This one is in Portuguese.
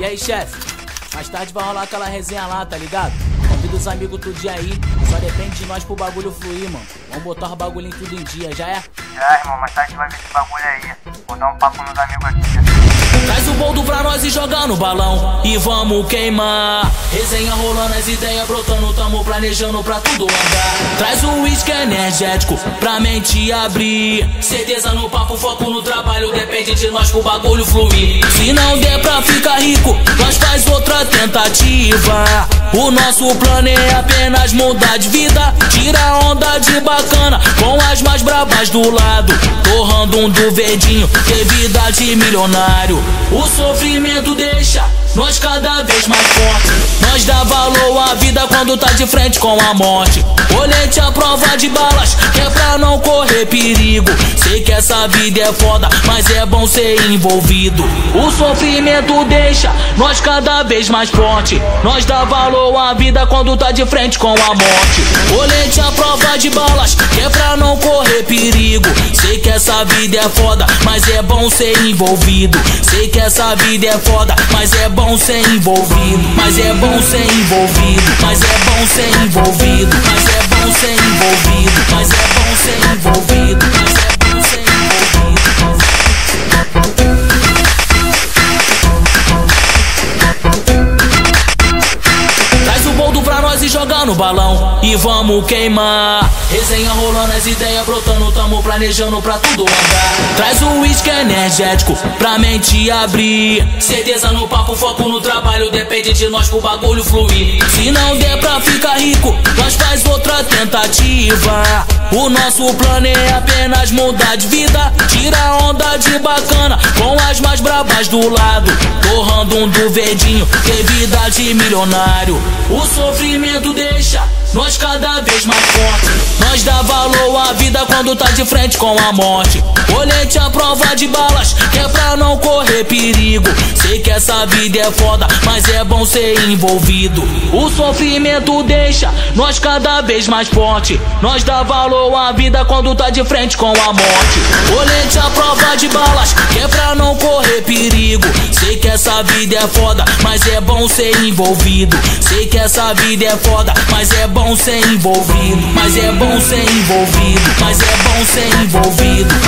aí, chefe? Mais tarde vai rolar aquela resenha lá, tá ligado? Convido os amigos todo dia aí. Só depende de nós pro bagulho fluir, mano. Vamos botar os bagulhinhos tudo em dia, já é? Já, irmão, mais tarde vai ver esse bagulho aí. Vou dar um papo com meus amigos aqui. Traz o boldo pra nós e jogar no balão e vamos queimar. Resenha rolando, as ideias brotando, tamo planejando pra tudo andar. Traz o uísque energético pra mente abrir. Certeza no papo, foco no trabalho, depende de nós pro bagulho fluir. Se não der pra ficar rico, nós faz outra tentativa. O nosso plano é apenas mudar de vida. Tira onda de bacana com as mais brabas do lado. Torrando um do verdinho, ter vida de milionário. O sofrimento deixa nós cada vez mais forte. Nós dá valor à vida quando tá de frente com a morte. Colete à prova de balas, que é pra não correr perigo. Sei que essa vida é foda, mas é bom ser envolvido. O sofrimento deixa nós cada vez mais forte. Nós dá valor à vida quando tá de frente com a morte. Colete à prova de balas, que é pra não correr perigo. Sei que essa vida é foda, mas é bom ser envolvido. Sei que essa vida é foda, mas é bom ser envolvido. Mas é bom ser envolvido. Mas é bom ser envolvido. Mas é bom ser envolvido. Mas é bom ser envolvido. Mas é bom ser envolvido. Traz o boldo pra nós e jogar no balão e vamos queimar. Resenha rolando, as ideias brotando, tamo planejando pra tudo andar. Traz o uísque energético pra mente abrir. Certeza no papo, foco no trabalho, depende de nós pro bagulho fluir. Se não der pra ficar rico, nós faz outra tentativa. O nosso plano é apenas mudar de vida. Tira onda de bacana com as mais brabas do lado. Torrando um do verdinho, ter vida de milionário. O sofrimento deixa nós cada vez mais forte. Nós dá valor à vida quando tá de frente com a morte. Colete à prova de balas, que é pra não correr perigo. Sei que essa vida é foda, mas é bom ser envolvido. O sofrimento deixa nós cada vez mais forte. Nós dá valor à vida quando tá de frente com a morte. Colete à prova de balas, que é pra não correr perigo. Sei que essa vida é foda, mas é bom ser envolvido. Sei que essa vida é foda, mas é bom ser envolvido. Mas é bom ser envolvido. Mas é bom ser envolvido.